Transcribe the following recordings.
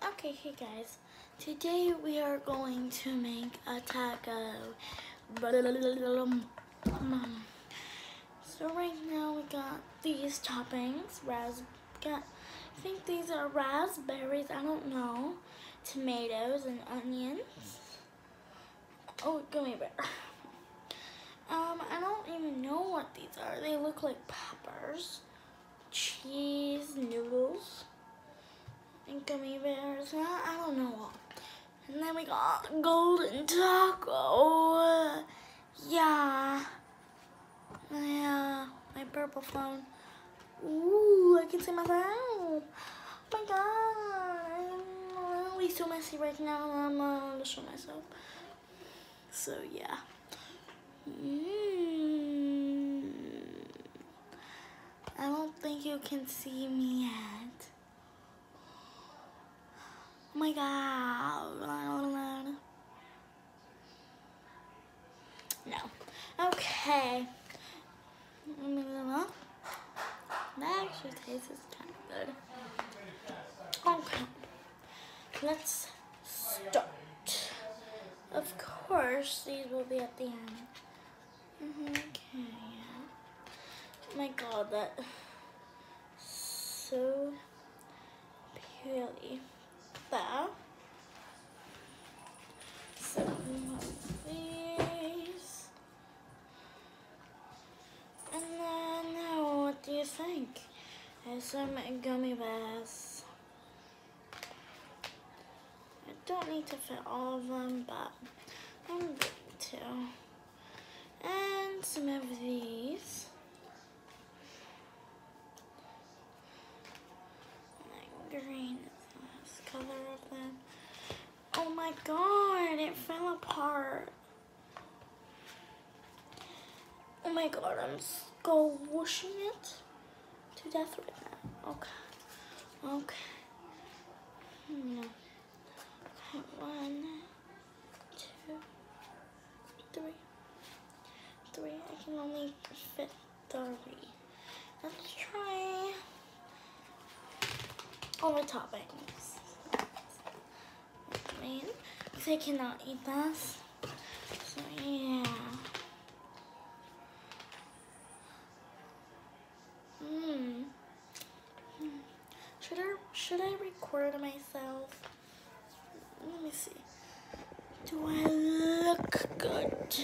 Okay, hey guys. Today we are going to make a taco. So right now we got these toppings. I think these are raspberries. I don't know. Tomatoes and onions. Oh, gummy bear. I don't even know what these are. They look like peppers, cheese, noodles, and gummy bears. I don't know what. And then we got golden taco. Yeah, my purple phone. Ooh, I can see myself. Oh my god, I'm really so messy right now. I'm gonna show myself. So yeah. I don't think you can see me yet. Oh my god. No. Okay. That actually tastes kind of good. Okay. Let's start. Of course, these will be at the end. Okay. Oh my god, that so pretty. That. So these. And then now, what do you think? There's some gummy bears. I don't need to fit all of them, but I'm going to. And some of these. And green is the last color of them. Oh my god, it fell apart. Oh my god, I'm squishing it to death right now. Okay. Okay. No. Okay, 1, 2, 3. 3. I can only fit 3. Let's try all the toppings. Because I cannot eat this. So yeah. Should I record myself? Let me see. Do I look good?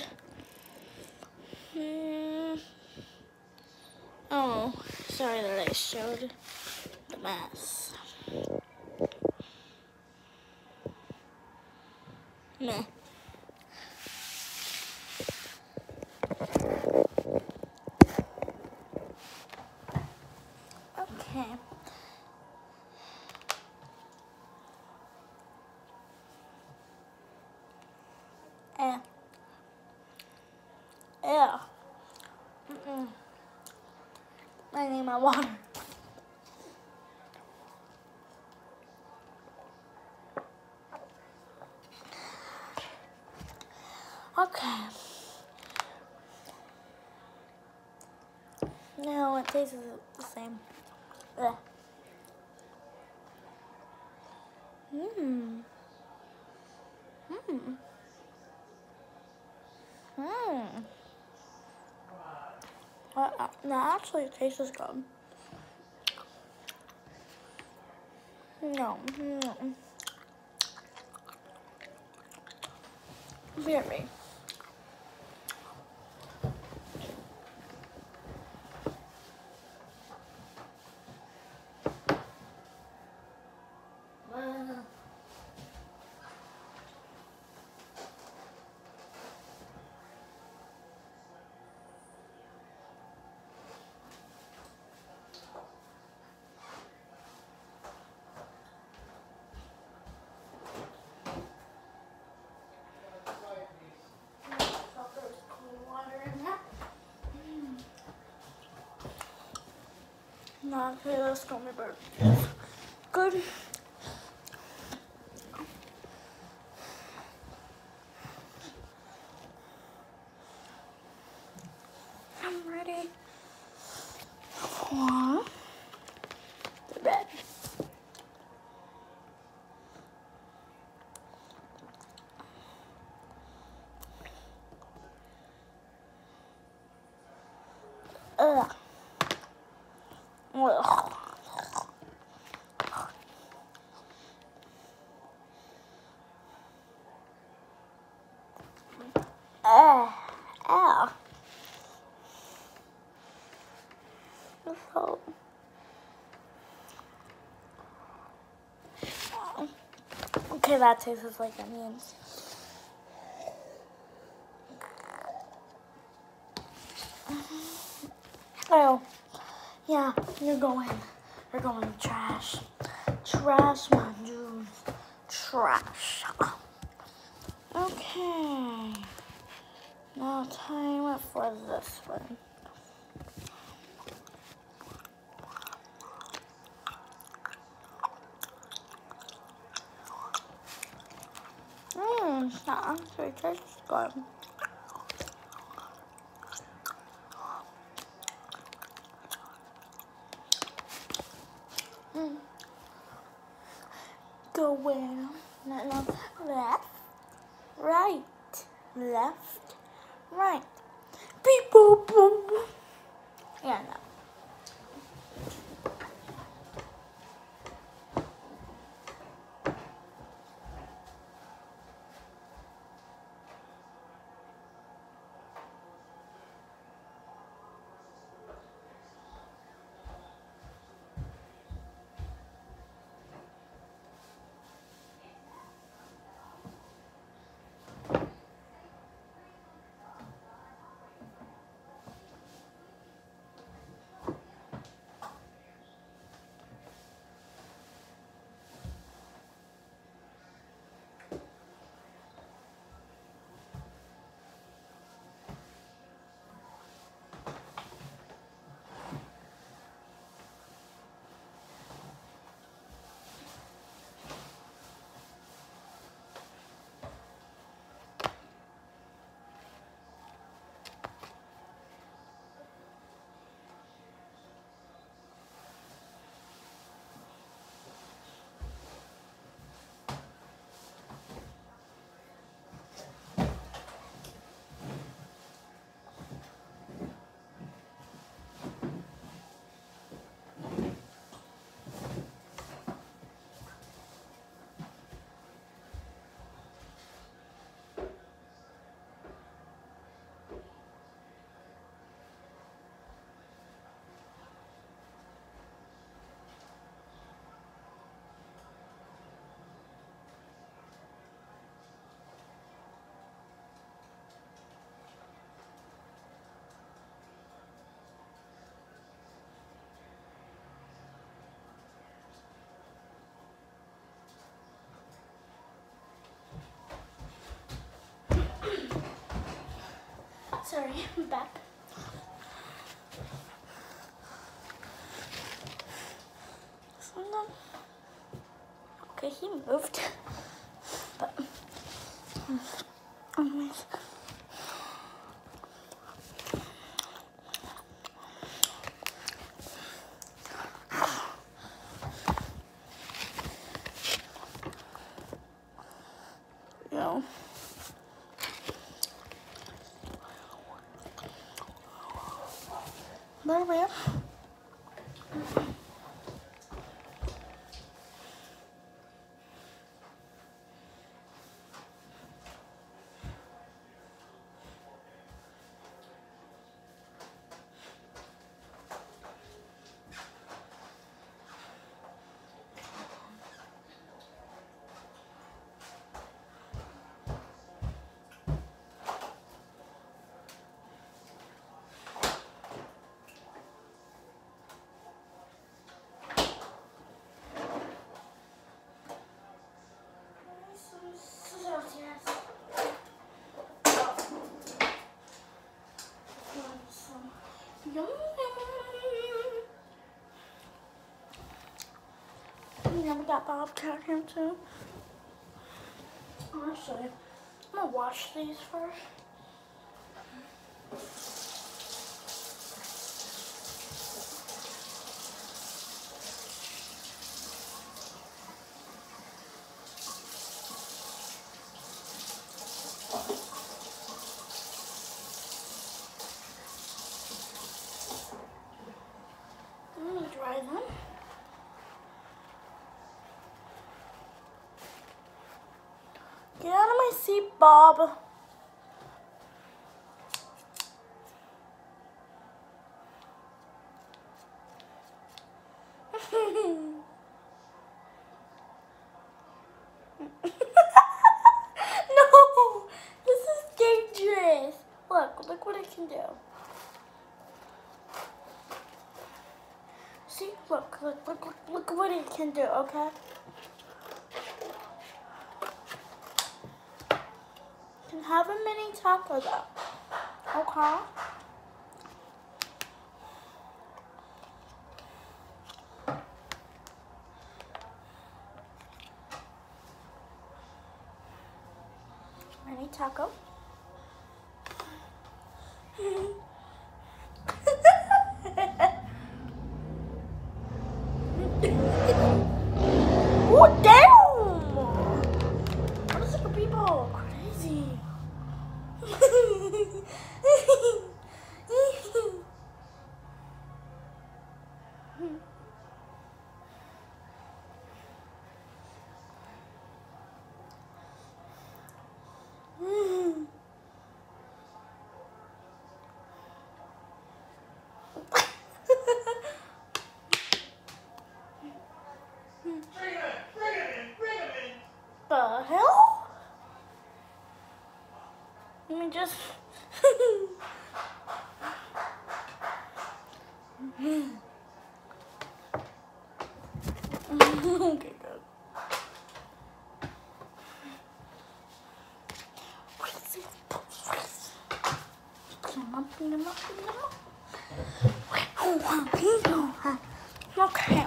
Oh, sorry that I showed the mess. Meh. Okay. Yeah. I need my water. Okay. No, it tastes the same. Ugh. That actually tastes good. No. Very. Not okay, let's go, my bird. Good. I'm ready for the bed. Ow. So, okay, that tastes like onions. Oh, yeah, you're going trash. Trash, my dude. Trash. Okay. Now time for this one. That actually tastes good. Go in. No, left, right, left, right. Beep boop boop. Yeah, no. Sorry, I'm back. Okay, he moved. But anyways. Yo. There we are. Yum. You never got Bobcat here too? Actually, I'm gonna wash these first. Let me dry my seat, Bob. No, this is dangerous. Look what I can do. See, look what it can do, okay? Can have a mini taco though, okay? Mini taco. Oh, damn! What is it for people? Crazy. The hell? Let me just. Okay, good. Okay.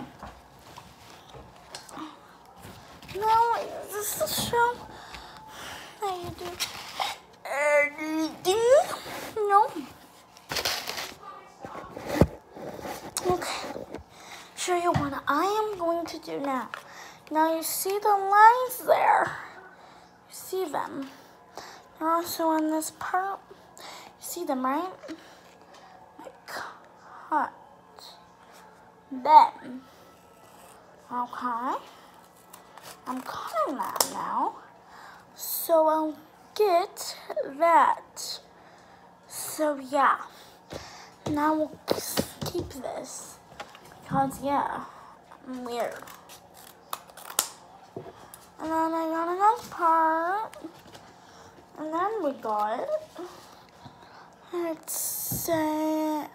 Now, is this the show? How you do anything? No. Okay. Show you what I am going to do now. Now you see the lines there. You see them. They're also on this part. You see them, right? Cut them. Okay. I'm cutting that now. So I'll get that. So yeah. Now we'll keep this. Because yeah, I'm weird. And then I got another part. And then we got, let's say,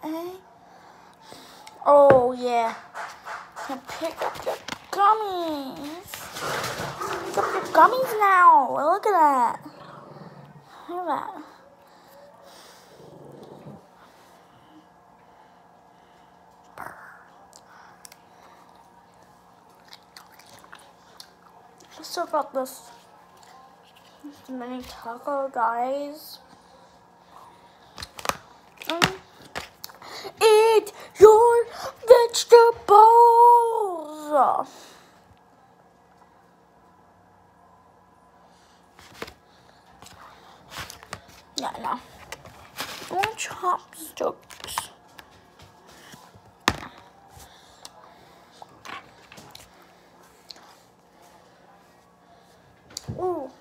oh yeah, so pick up your gummies. Pick up your gummies now. Look at that. Look at that. I still got this mini taco, guys. Eat your vegetables. Yeah, no. I want chopsticks. Ooh.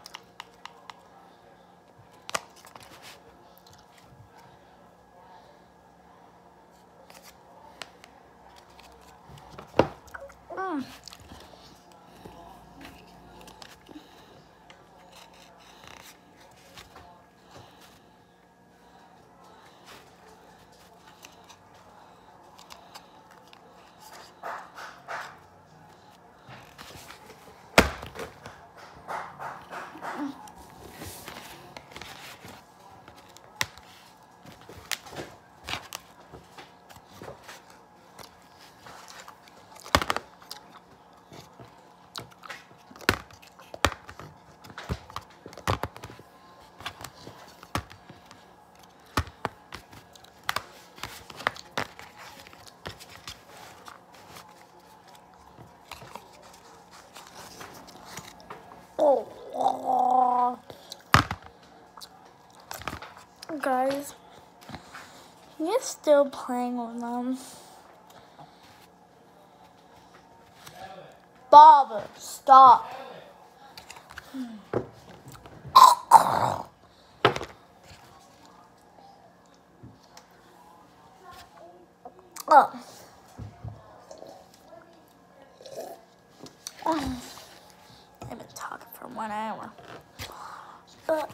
Oh, guys, he's still playing with them. Bob, stop. Oh. I've been talking for 1 hour. But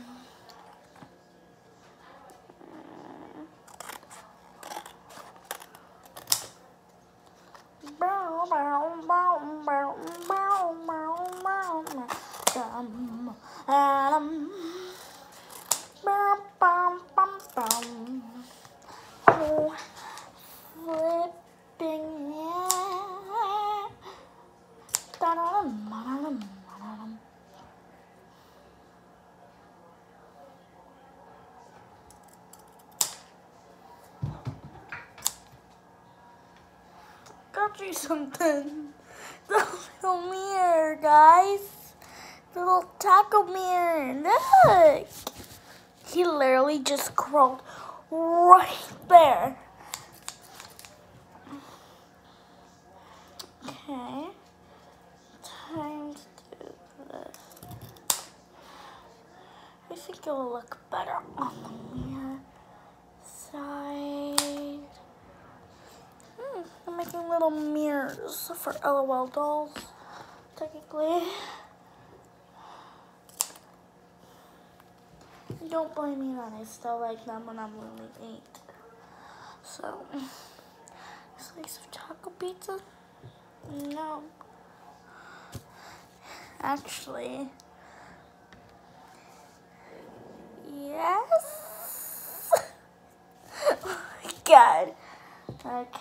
flipping, got you something. The little mirror, guys. The little taco mirror. Look. He literally just crawled right there. Okay. Time to do this. I think it will look better on the mirror side. I'm making little mirrors for LOL dolls, technically. Don't blame me that I still like them when I'm really 8. So, slice of taco pizza? No. Actually, yes. Oh my God. Okay.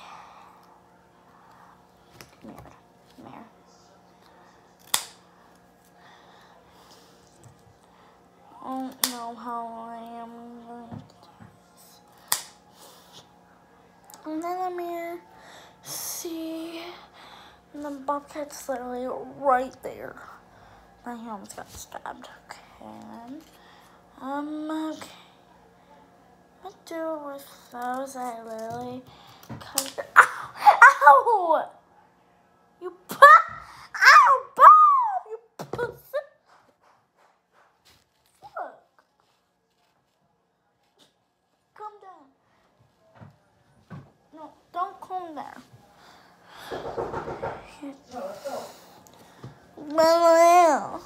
Mirror. I don't know how I am going to do this. And then the mirror. See? And the bobcat's literally right there. My almost got stabbed. Okay. Okay. What do I do with those? I literally cut it. Ow! Ow! You put. Ow, Bob! You pussy. Look. Calm down. No, don't come there. Mama.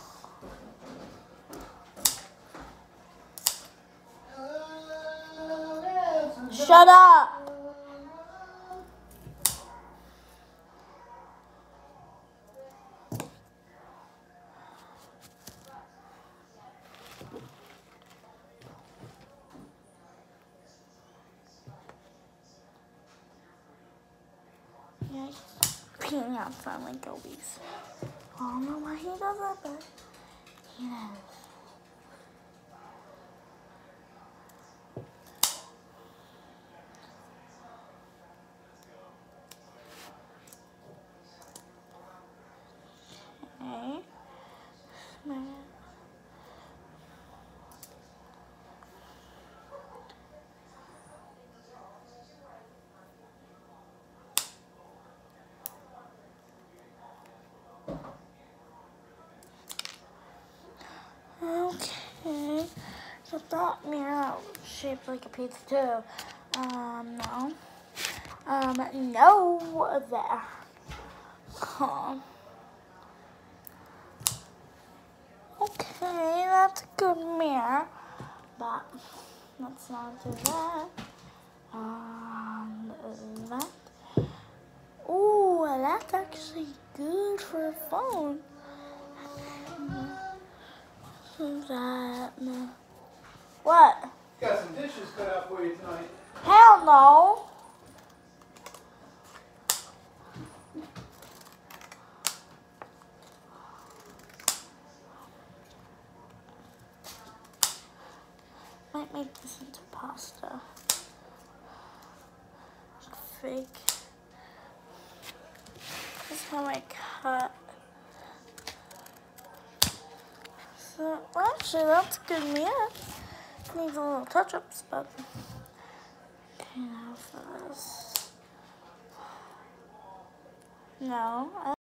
Shut up. Yeah, he's peeing outside like gobies. I don't know why he does that, but he does. Okay. Okay. So that mirror shaped like a pizza too. No. No there. Huh. Okay, that's a good mirror, but let's not do that. That. Ooh, that's actually good for a phone. That. What? Got some dishes cut out for you tonight. Hell no. Might make this into pasta. Fake. This is how I cut. So, well, actually, that's good meat. Needs a little touch-ups, but okay, now for this. No.